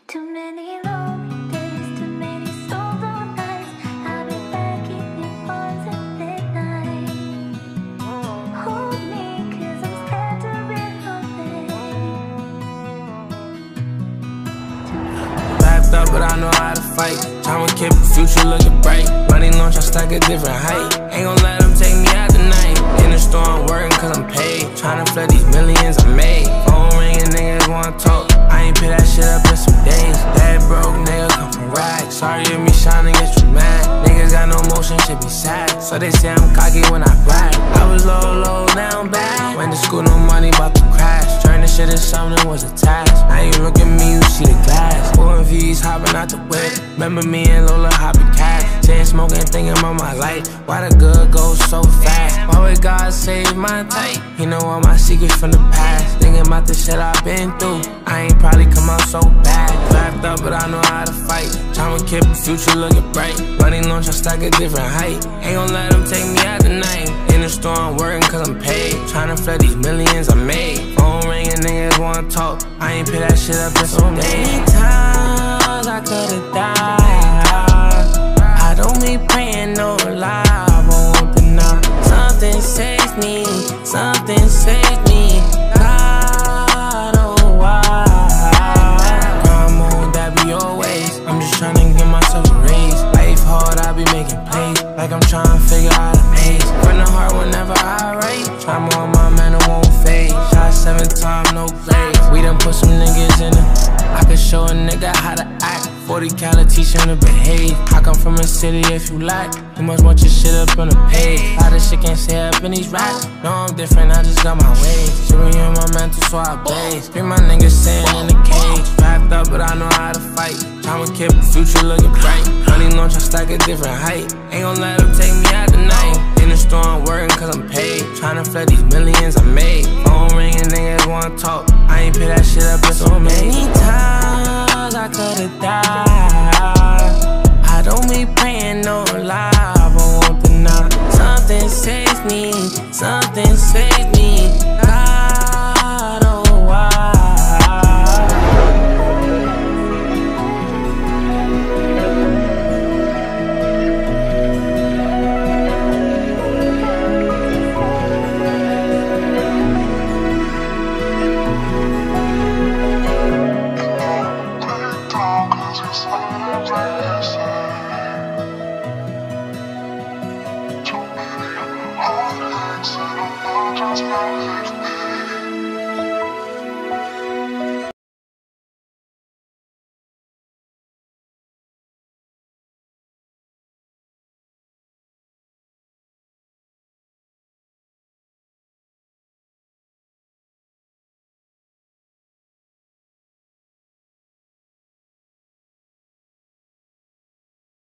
Too many long days, too many solo nights. I'll be back in your arms at midnight. Hold me, 'cause I'm scared to be lonely. Backed up, but I know how to fight. Tryna keep the future looking bright. Money launch, I stack a different height. Ain't gon' let them take me out tonight. In the store, I'm working 'cause I'm paid. Tryna flip these millions I made. Phone ringing, niggas wanna talk. I ain't pay that shit up in some days. That broke nigga come from rags. Sorry if me shining gets you mad. Niggas got no motion, shit be sad. So they say I'm cocky when I brag. I was low, now I'm back. Went to school, no money, bout to crash. Turn this shit into something was a task. Now you look at me, you see the glass. Pulling V's, hopping out the whip. Remember me and Lola hopping cash. Sitting smoking, thinking about my life. Why the good go so fast? Why would God save my type? He know all my secrets from the past. Thinking about the shit I've been through. I ain't probably come out so bad. Backed up, but I know how to fight. Tryna keep the future looking bright. Money launch, I stack a different height. Ain't gon' let them take me out tonight. In the store, I'm working 'cause I'm paid. Tryna flip these millions I made. Phone ringing, niggas wanna talk. I ain't pay that shit up in some days. Many times I could've died. I don't be praying no lie, I won't deny. Something saves me, something saves me. God, oh why? Come on, that be your ways. I'm just tryna give myself a raise. Life hard, I be making plays. Like I'm tryna figure out a maze. Run the heart whenever I write. Try more on my man, it won't fade. Shot 7 times, no grades. We done put some niggas in it. I could show a nigga how to act. 40 cal teach him to behave. I come from a city if you lack. You must want your shit up on the page. A lot of shit can't stay up in these racks. No, I'm different, I just got my ways. Shooting in my mental, so I blaze. Bring my niggas sitting in the cage. Backed up, but I know how to fight. Tryna keep the future looking bright. Money launch, I stack a different height. Ain't gon' let them take me out tonight. In the store, I'm working 'cause I'm paid. Tryna flip these millions I made. Phone ringing, niggas wanna talk. I ain't pay that shit up in so many times I could've died. I don't be praying no lie, I won't deny. Something saves me, something saves me.